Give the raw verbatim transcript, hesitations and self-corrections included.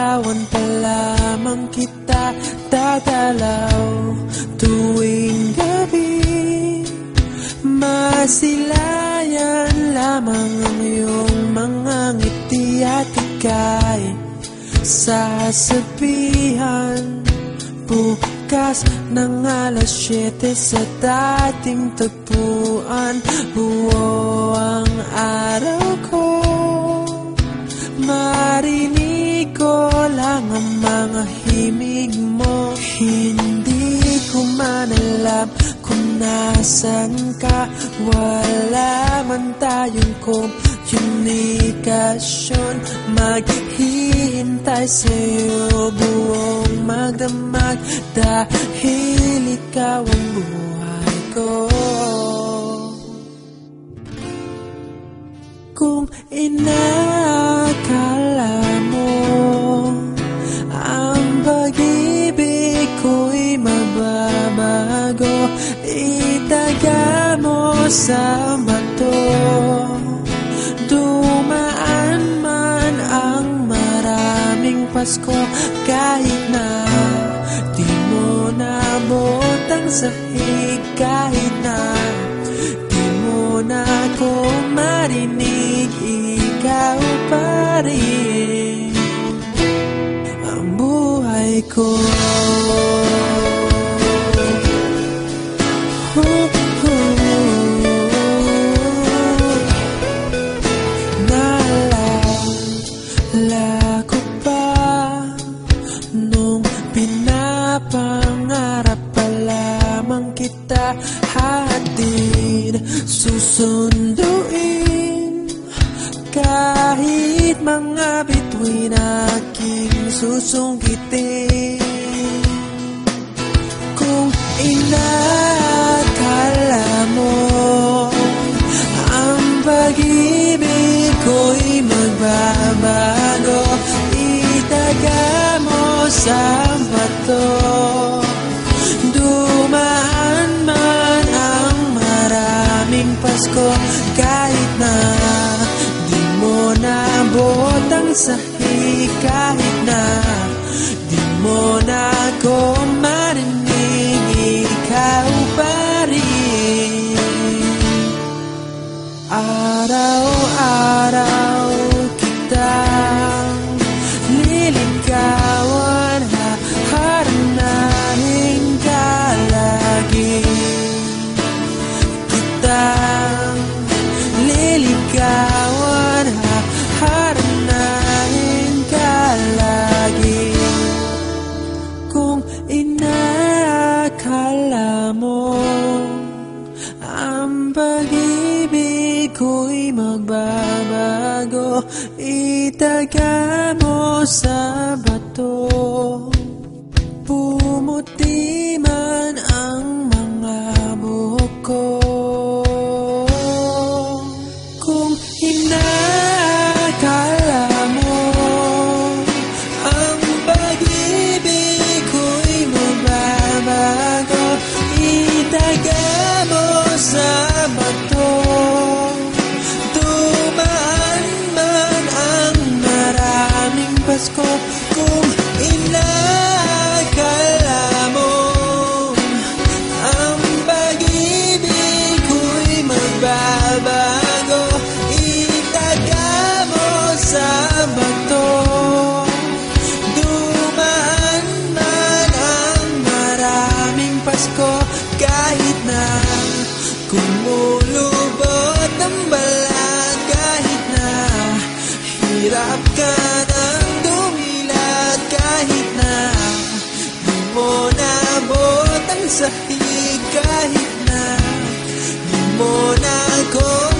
Liligawan pa lamang kita dadalaw tuwing gabi. Masilayan lamang ang iyong mga ngiti at ika'y sasabihan bukas ng alas siyete sa dating tagpuan. Buo ang araw ko, marinig ko lang ang mga himig mo. Hindi ko man alam kung nasan ka, wala man tayong komunikasyon. Maghihintay sa'yo buong magdamag dahil ikaw ang buhay ko. Kung inakala mo ang pag-ibig ko'y mababago, itaga mo sa bato. Dumaan man ang maraming Pasko, kahit na di mo nabot ang sahig, kahit na di mo na ako marinig, ikaw pa rin ang buhay ko. Naalala ko pa nung pinapangarap pa lamang kita, hatid susunduin kahit mga bituin aking susungkitin. Kung inakala mo ang pag-ibig ko'y magbabago, itaga mo sa bato. Dumaan man ang maraming Pasko, kahit na di mo nabot ang sahig, kahit na di mo na ako marinig, ikaw pa rin. Araw-araw kitang liligawan, haharanahin ka lagi. Kitang liligawan, haharanahin ka lagi. Kung inakala mo ang pag-ibig ko'y magbabago, itaga mo sa bato. Pumuti man ang mga buhok ko. Kung inakala mo ang pag-ibig ko'y magbabago, itaga mo sa bato. Dumaan man ang maraming Pasko, kung inakala mo ang pag-ibig ko'y magbabago, itaga mo sa bato. Dumaan man ang maraming Pasko, kahit na kumulubot ang balat, kahit na hirap ka ng dumilat, kahit na di mo nabot ang sahig, kahit na di mo na ako